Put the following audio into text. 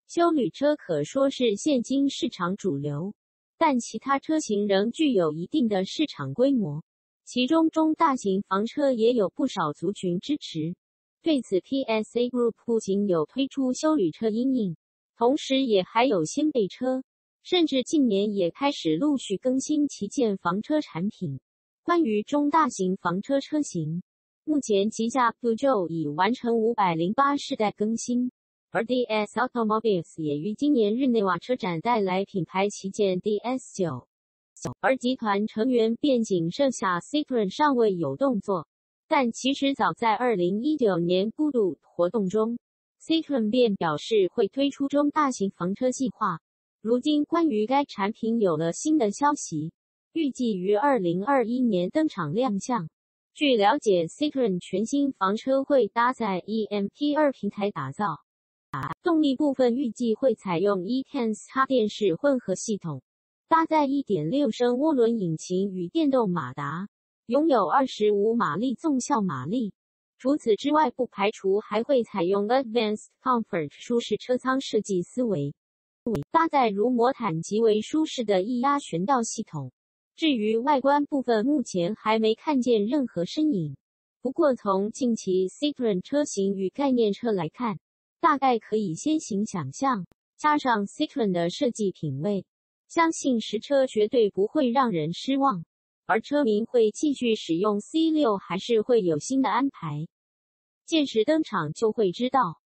休旅车可说是现今市场主流，但其他车型仍具有一定的市场规模，其中中大型房车也有不少族群支持。对此 ，PSA Group 不仅有推出休旅车因应，同时也还有掀背车，甚至近年也开始陆续更新旗舰房车产品。关于中大型房车车型，目前吉驾 Peugeot 已完成508世代更新，而 DS Automobiles 也于今年日内瓦车展带来品牌旗舰 DS9， 而集团成员便仅剩下 Citroën 尚未有动作。但其实早在2019年孤独活动中 ，Citroën 便表示会推出中大型房车计划。如今关于该产品有了新的消息，预计于2021年登场亮相。据了解 ，Citroën 全新房车会搭载 EMP2 平台打造，动力部分预计会采用 E-Tense 插电式混合系统，搭载 1.6 升涡轮引擎与电动马达。拥有25马力纵效马力。除此之外，不排除还会采用 Advanced Comfort 舒适车舱设计思维，搭载如魔毯极为舒适的液压悬吊系统。至于外观部分，目前还没看见任何身影。不过从近期 Citroën 车型与概念车来看，大概可以先行想象，加上 Citroën 的设计品味，相信实车绝对不会让人失望。而车迷会继续使用 C6 还是会有新的安排？届时登场就会知道。